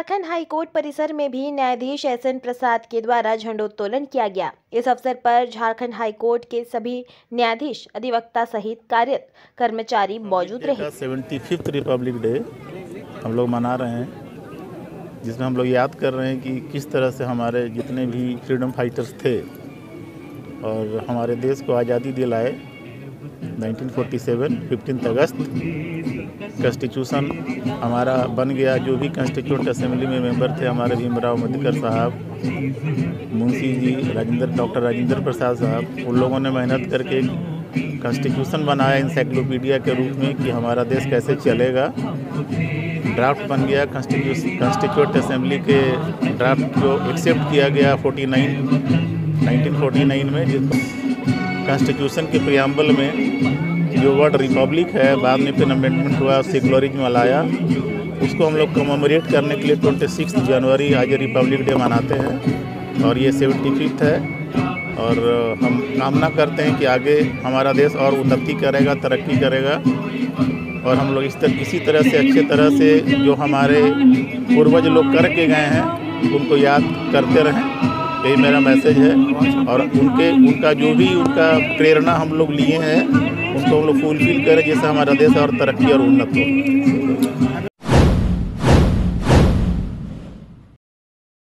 Jharkhand high court परिसर में भी न्यायाधीश एसएन प्रसाद के द्वारा झंडोत्तोलन किया गया। इस अवसर पर झारखंड हाईकोर्ट के सभी न्यायाधीश, अधिवक्ता सहित कार्यरत कर्मचारी मौजूद रहे। 75th रिपब्लिक डे हम लोग मना रहे हैं, जिसमें हम लोग याद कर रहे हैं कि किस तरह से हमारे जितने भी फ्रीडम फाइटर्स थे और हमारे देश को आज़ादी दिलाए। 1947 15 अगस्त कॉन्स्टिट्यूशन हमारा बन गया। जो भी कॉन्स्टिट्यूंट असेंबली में मेंबर थे, हमारे भीमराव अम्बेडकर साहब, मुंशी जी, डॉक्टर राजेंद्र प्रसाद साहब, उन लोगों ने मेहनत करके एक कॉन्स्टिट्यूशन बनाया इंसाइक्लोपीडिया के रूप में कि हमारा देश कैसे चलेगा। ड्राफ्ट बन गया कॉन्स्टिट्यूंट असेंबली के ड्राफ्ट को एक्सेप्ट किया गया 1949 में। जिस कॉन्स्टिट्यूशन के प्रियम्बल में जो वर्ड रिपब्लिक है, बाद में फिर अमेंडमेंट हुआ, सेकुलरिज्म लाया, उसको हम लोग कमेमोरेट करने के लिए 26 जनवरी आज रिपब्लिक डे मनाते हैं और ये 75th है। और हम कामना करते हैं कि आगे हमारा देश और उन्नति करेगा, तरक्की करेगा और हम लोग इसी तरह से अच्छे तरह से जो हमारे पूर्वज लोग करके गए हैं उनको याद करते रहें। यही मेरा मैसेज है। और उनका जो भी उनका प्रेरणा हम लोग लिए हैं उनको हम लोग फुलफिल करें, जिससे हमारा देश और तरक्की और उन्नत हो।